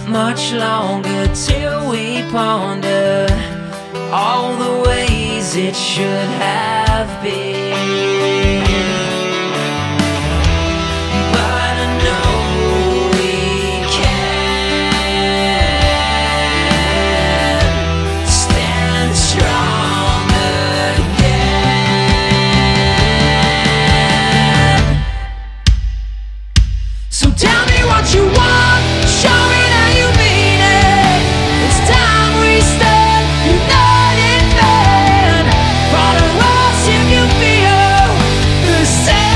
much longer till we ponder all the ways it should have been. But I know we can stand strong again. So tell me what you want, show me that you mean it. It's time we stand united, man. Follow us if you feel the same.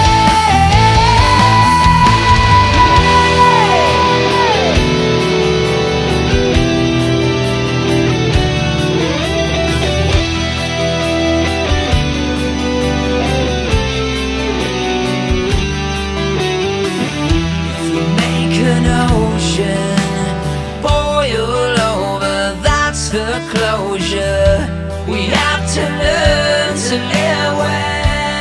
If we make an ocean boil over, that's the closure. We have to learn to live with.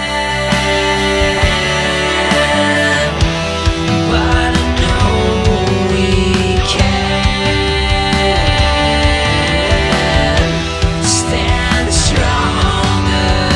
But I know we can stand strong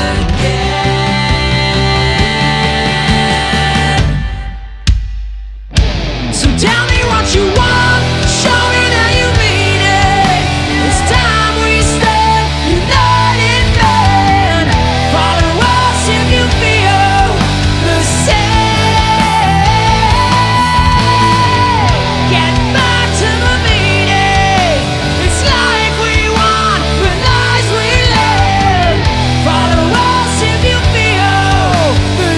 again. So tell me what you want, show me that you mean it. It's time we stand united, man. Follow us if you feel the same. Get back to the meaning. It's life we want, but lies we live. Follow us if you feel the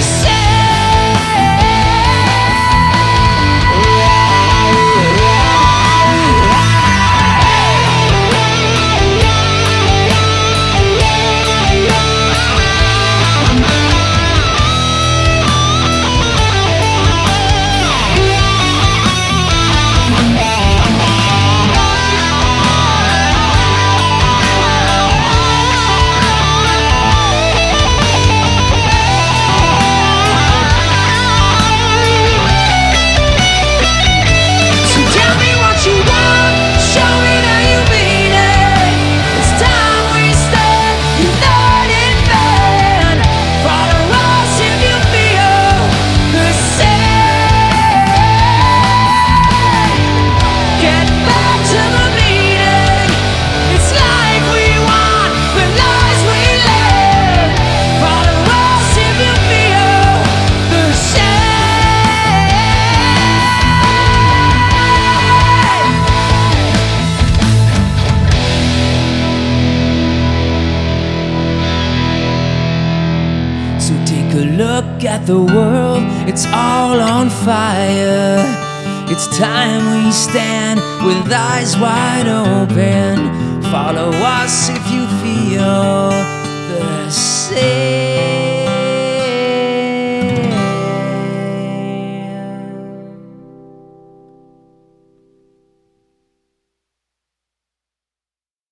Take a look at the world, it's all on fire. It's time we stand with eyes wide open. Follow us if you feel the same.